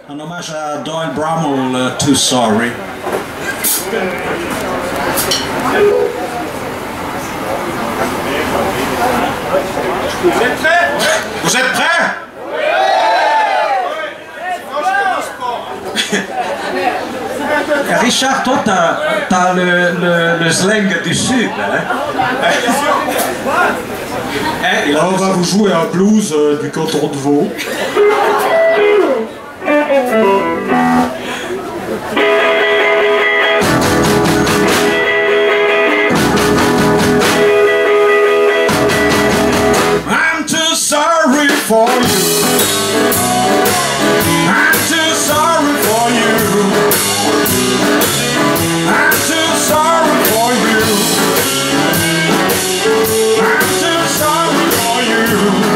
Un hommage à Doyle Bramall, Too Sorry. Vous êtes prêts? Vous êtes prêts? Oui! Non, je commence pas. Richard, toi, t'as le slang du Sud, hein? Là, on va vous jouer un blues du canton de Vaud. I'm too sorry for you. I'm too sorry for you. I'm too sorry for you. I'm too sorry for you.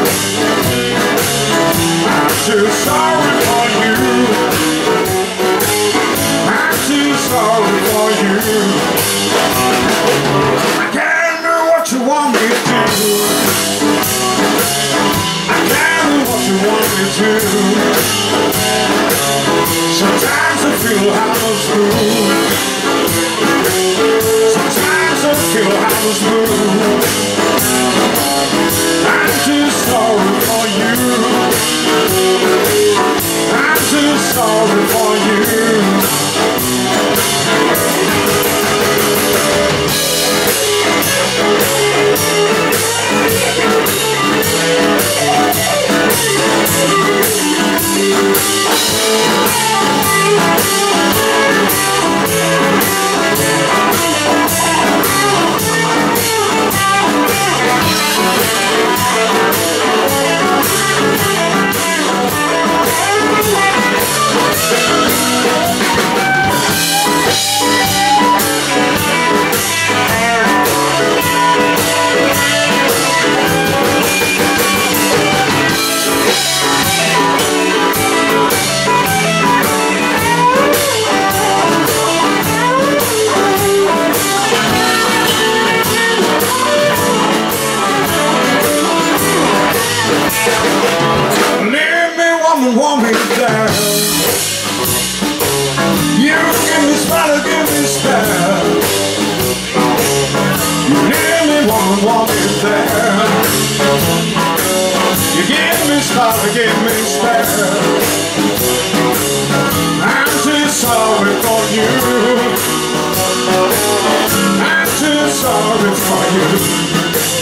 I'm too sorry for you. I'm too sorry for you. I can't do what you want me to do. I can't do what you want me to. Sometimes I feel hollow blue. Sometimes I feel hollow blue. I'm too sorry for you. I'm too sorry for you. Want me down. You give me smile, give me style. You leave me woman, want me there. You give me smile, give me style. I'm too sorry for you. I'm too sorry for you.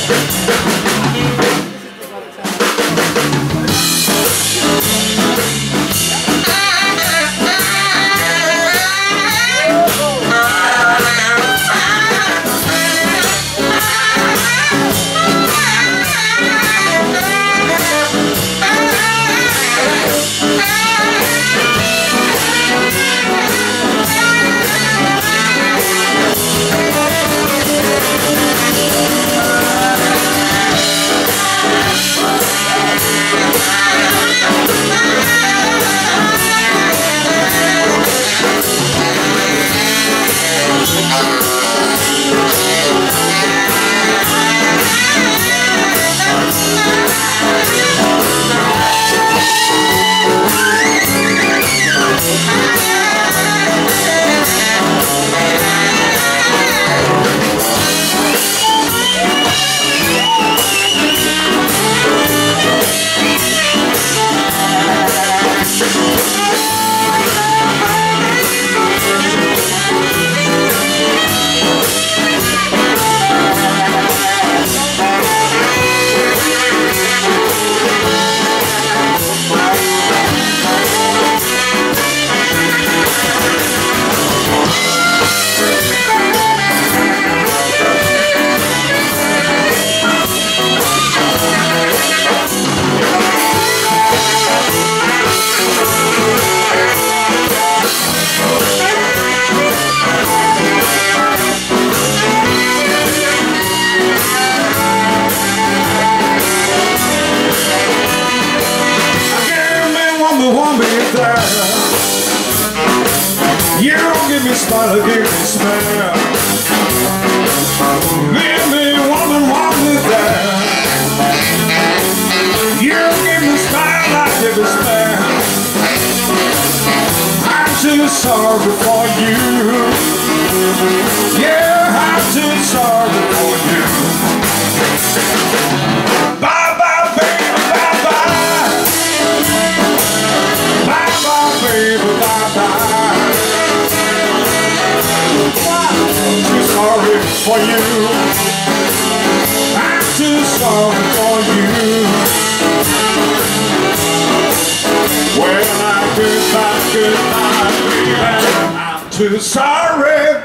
You don't give me smile, give me smile. Give me woman, want me there. You give me smile, I give me smile. sorry for you. Yeah, I'm too sorry for you. Bye bye, baby, bye bye. Bye bye, baby, bye bye. I'm too sorry for you. I'm too sorry for you. Well, goodbye, baby, I'm too sorry.